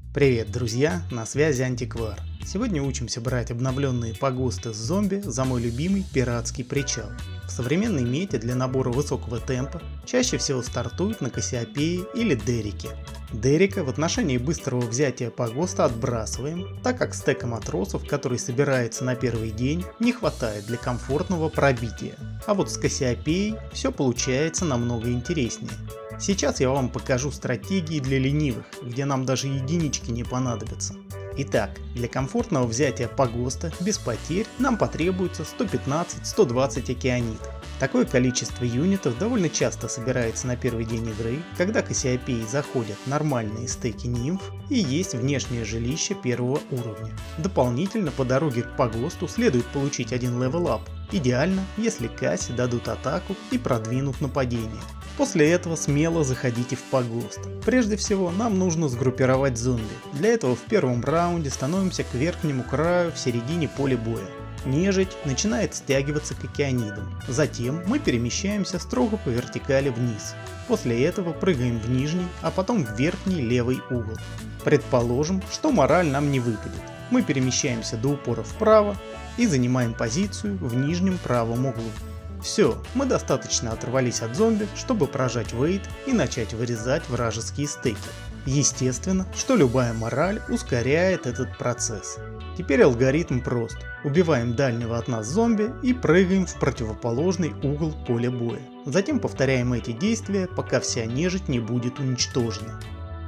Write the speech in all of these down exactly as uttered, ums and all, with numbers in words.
Привет, друзья, на связи Антиквар. Сегодня учимся брать обновленные погосты с зомби за мой любимый пиратский причал. В современной мете для набора высокого темпа чаще всего стартуют на Кассиопее или Дереке. Дерека в отношении быстрого взятия погоста отбрасываем, так как стека матросов, который собирается на первый день, не хватает для комфортного пробития. А вот с Кассиопеей все получается намного интереснее. Сейчас я вам покажу стратегии для ленивых, где нам даже единички не понадобятся. Итак, для комфортного взятия погоста без потерь нам потребуется сто пятнадцать — сто двадцать океанитов. Такое количество юнитов довольно часто собирается на первый день игры, когда Кассиопеи заходят нормальные стеки нимф и есть внешнее жилище первого уровня. Дополнительно по дороге к погосту следует получить один левел-ап. Идеально, если Касси дадут атаку и продвинут нападение. После этого смело заходите в погост. Прежде всего нам нужно сгруппировать зомби. Для этого в первом раунде становимся к верхнему краю в середине поля боя. Нежить начинает стягиваться к океанидам. Затем мы перемещаемся строго по вертикали вниз. После этого прыгаем в нижний, а потом в верхний левый угол. Предположим, что мораль нам не выпадет. Мы перемещаемся до упора вправо и занимаем позицию в нижнем правом углу. Все, мы достаточно оторвались от зомби, чтобы прожать вейт и начать вырезать вражеские стеки. Естественно, что любая мораль ускоряет этот процесс. Теперь алгоритм прост. Убиваем дальнего от нас зомби и прыгаем в противоположный угол поля боя. Затем повторяем эти действия, пока вся нежить не будет уничтожена.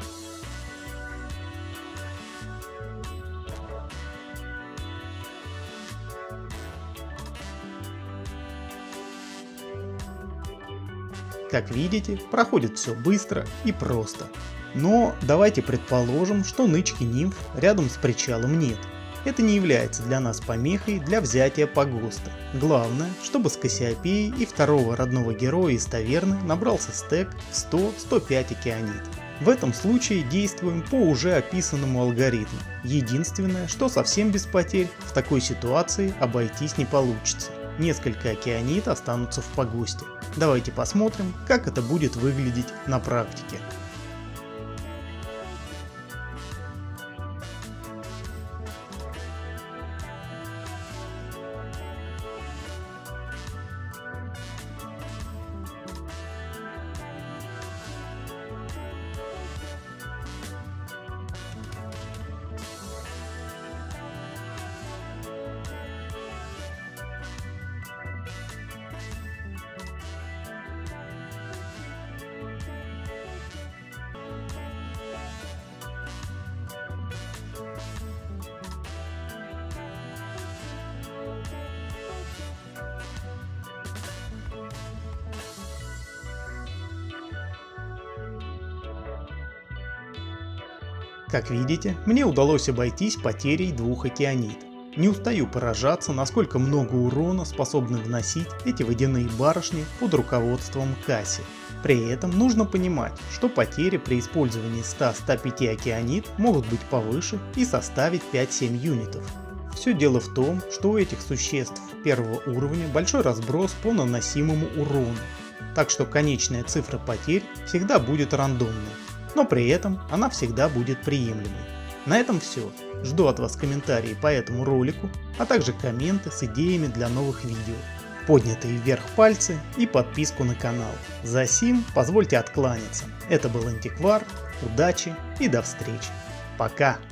Как видите, проходит все быстро и просто. Но давайте предположим, что нычки нимф рядом с причалом нет. Это не является для нас помехой для взятия погоста. Главное, чтобы с Кассиопеей и второго родного героя из таверны набрался стек в сто — сто пять океанит. В этом случае действуем по уже описанному алгоритму. Единственное, что совсем без потерь в такой ситуации обойтись не получится. Несколько океанит останутся в погосте. Давайте посмотрим, как это будет выглядеть на практике. Как видите, мне удалось обойтись потерей двух океанит. Не устаю поражаться, насколько много урона способны вносить эти водяные барышни под руководством Касси. При этом нужно понимать, что потери при использовании ста — ста пяти океанит могут быть повыше и составить пять-семь юнитов. Все дело в том, что у этих существ первого уровня большой разброс по наносимому урону, так что конечная цифра потерь всегда будет рандомной. Но при этом она всегда будет приемлемой. На этом все. Жду от вас комментарии по этому ролику, а также комменты с идеями для новых видео, поднятые вверх пальцы и подписку на канал. За сим позвольте откланяться. Это был Антиквар, удачи и до встречи. Пока!